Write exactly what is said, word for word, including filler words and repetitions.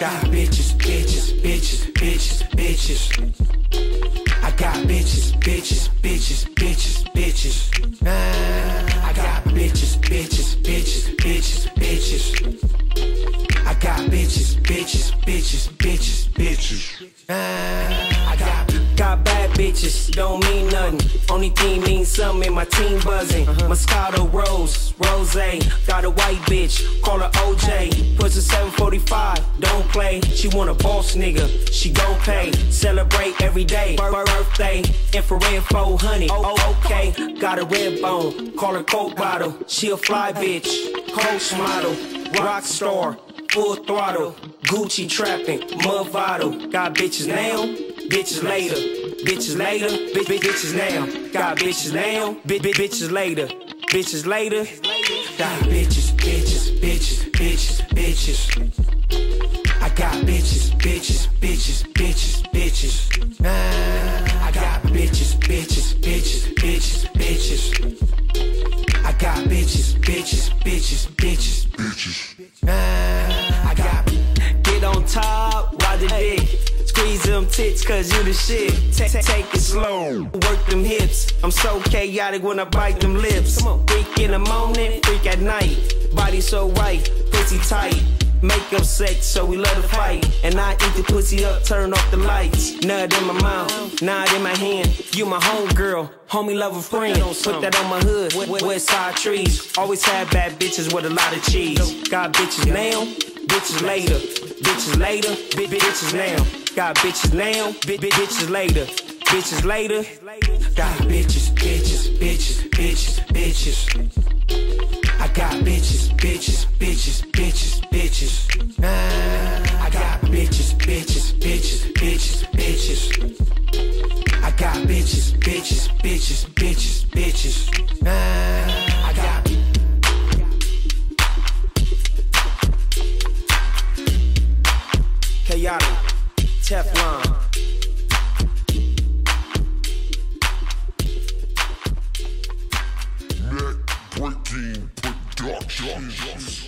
got bitches, bitches, bitches, bitches, bitches. I got bitches, bitches, bitches, bitches, bitches. Nah, I got bitches, bitches, bitches, bitches, bitches. I got bitches, bitches, bitches, bitches, bitches. Nah, I got got bad bitches, don't mean nothing. Only thing means something, my team buzzing. Uh-huh. Moscato Rose, Rose. Got a white bitch, call her O J. Puts a seven forty-five, don't play. She want a boss nigga, she gon' pay. Celebrate every day, birthday. Infrared four hundred, oh okay. Got a red bone, call her Coke bottle. She a fly bitch, Coach model, rock star, full throttle. Gucci trapping, Movado. Got bitches now, bitches later. Bitches later, bitch, bitch, bitches now. Got bitches now, bitch, bitch, bitches later. Bitches later. Got bitches, bitches, bitches, bitches, bitches. I got bitches, bitches, bitches, bitches, bitches. Nah, I got bitches, bitches, bitches, bitches, bitches. I got bitches, bitches, bitches, bitches, bitches. Nah, I got. Get on top, ride the dick. Squeeze them tits cause you the shit. Take, take it slow, work them hips. I'm so chaotic when I bite them lips. Freak in the morning, freak at night. Body so right, pussy tight. Makeup sex, so we love to fight. And I eat the pussy up, turn off the lights. Nut in my mouth, nod in my hand. You my homegirl, homie, love a friend. Put that on my hood, west side trees. Always had bad bitches with a lot of cheese. Got bitches now, bitches later. Bitches later, big bitches now. Got bitches now, big bitches later. Bitches later, got bitches, bitches, bitches, bitches, bitches. I got bitches, bitches, bitches, bitches, bitches. Nah, I got bitches, bitches, bitches, bitches, bitches. I got bitches, bitches, bitches, bitches, bitches. Nah, I got. Chaotic, Teflon. Net breaking production.